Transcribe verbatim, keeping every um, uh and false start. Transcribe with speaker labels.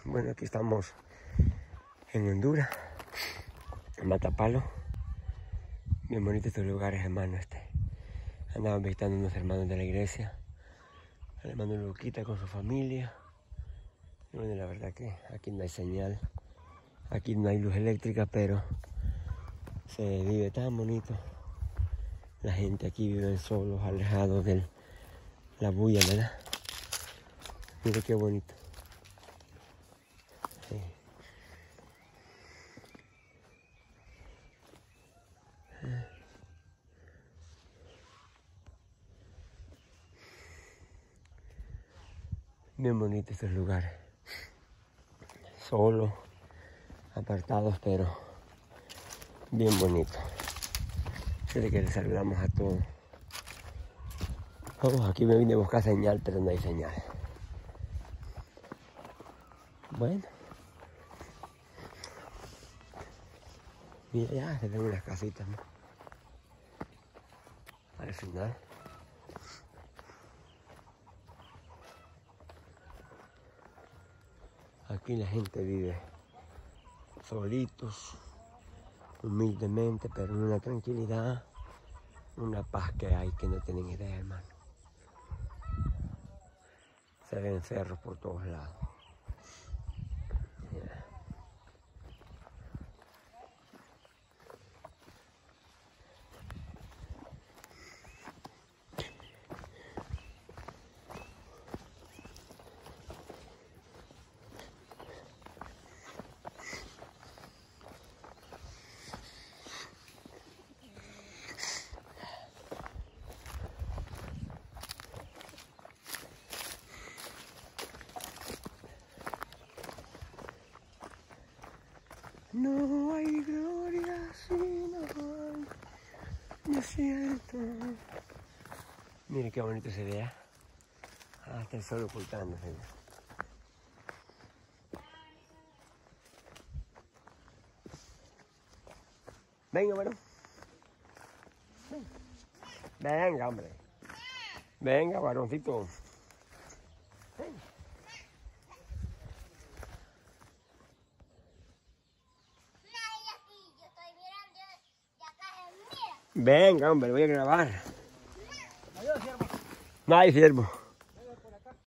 Speaker 1: Bueno, aquí estamos en Honduras, en Matapalo. Bien bonito estos lugares, hermano. Este. Andaban visitando unos hermanos de la iglesia. El hermano Luquita con su familia. Y bueno, la verdad que aquí no hay señal. Aquí no hay luz eléctrica, pero se vive tan bonito. La gente aquí vive solos, alejados de la bulla, ¿verdad? Mire qué bonito. Sí. Bien bonitos estos lugares. Solos, apartados, pero bien bonitos. Desde que les saludamos a todos. Vamos, aquí me vine a buscar señal, pero no hay señal. Bueno. Mira, ya se ven unas casitas, ¿no? Al final. Aquí la gente vive solitos, humildemente, pero en una tranquilidad, una paz que hay que no tienen idea, hermano. Se ven cerros por todos lados. Mira. No hay gloria si no hay desierto. Mire qué bonito se ve. Ah, está el sol ocultándose. Venga, bueno. Venga, hombre. Venga, varoncito. Venga, hombre, voy a grabar. No hay ciervo.